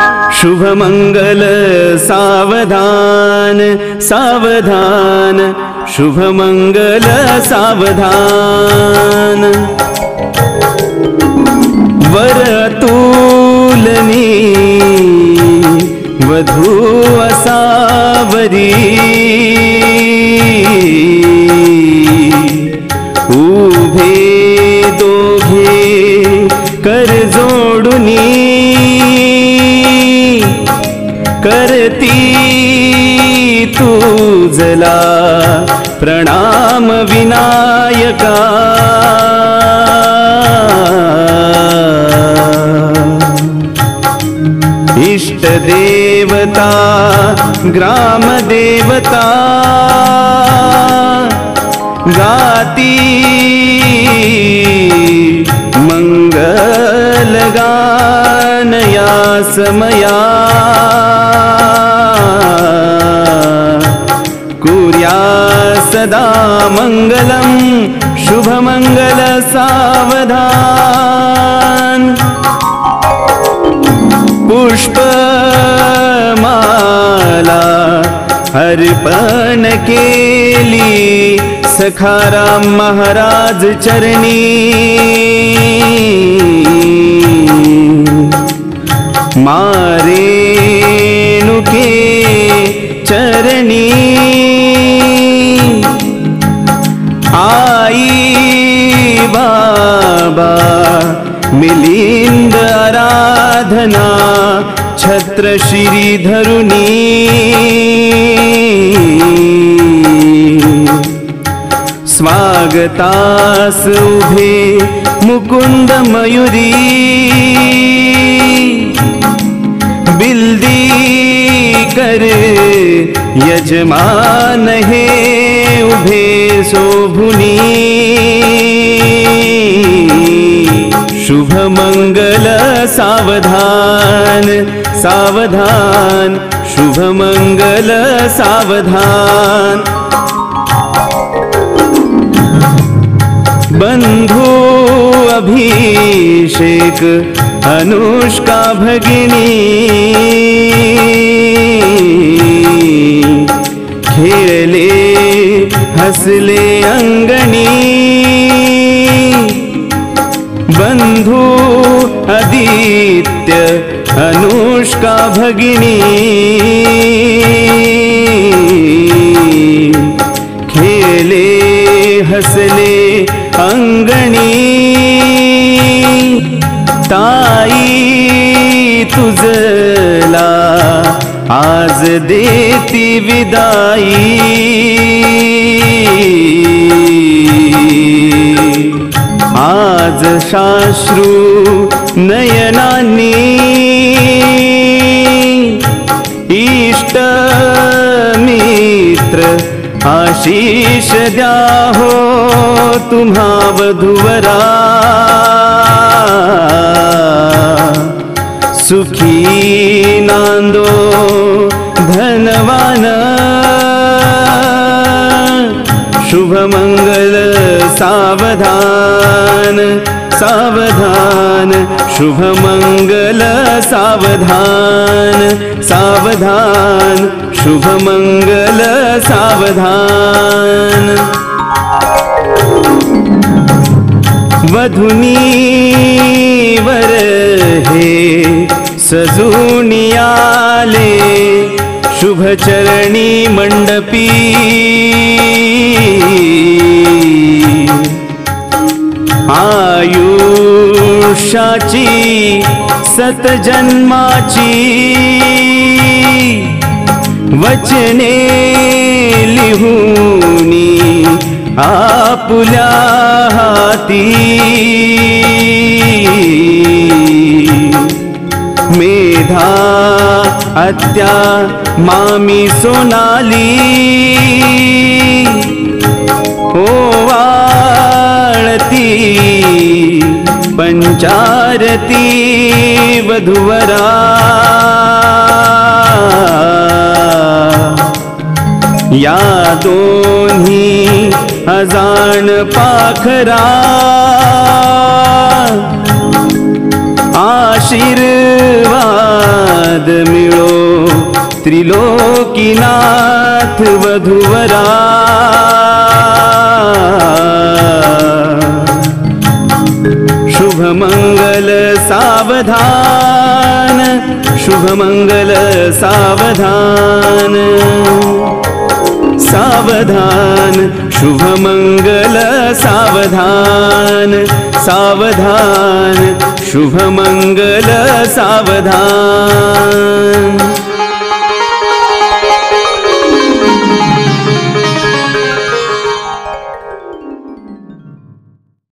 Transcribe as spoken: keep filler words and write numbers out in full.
शुभ मंगल सावधान सावधान, शुभ मंगल सावधान। वर अतुलनी वधू असावरी, उभे दोघे कर जोडुनी, करती तुझला प्रणाम विनायका। इष्ट देवता ग्राम देवता, गाती मंगल गान या समया। कुर्या सदा मंगलम शुभ मंगल सावधान। पुष्पमाला अर्पण केली सखाराम महाराज चरणी। मारेणुके चरणी, आई बाबा मिलिंद आराधना छत्र श्री धरुनी। स्वागतास उभे मुकुंद मयूरी, बिल्दी कर यजमान हे उभे शोभुनी। शुभ मंगल सावधान सावधान, शुभ मंगल सावधान। बंधु अभिषेक अनुष्का भगिनी, खेळले हसले अंगणी। बंधु आदित्य अनुष्का भगिनी, खेले हसले अंगणी। ताई तुझला आज देती विदाई, आज साश्रू नयनानी। इष्ट मित्र आशीष द्या हो तुम्हा वधूवरा। सुखी नांदो धनवान, शुभ मंगल सावधान सावधान, शुभ मंगल सावधान सावधान, शुभ मंगल सावधान। वधुनी वर हे सजूनी आले, शुभ चरणी मंडपी। आयुष्याची सत जन्माची, वचने लिहूनी आपुल्या हाती। मेधा आत्या मामी सोनाली, ओवाळती पंचारती वधूवरा। या दोन्ही अजाण पाखरा, आशीर्वाद त्रिलोकीनाथ वधूवरा शुभ मंगल सावधान शुभ मंगल सावधान सावधान शुभ मंगल सावधान सावधान शुभ मंगल सावधान।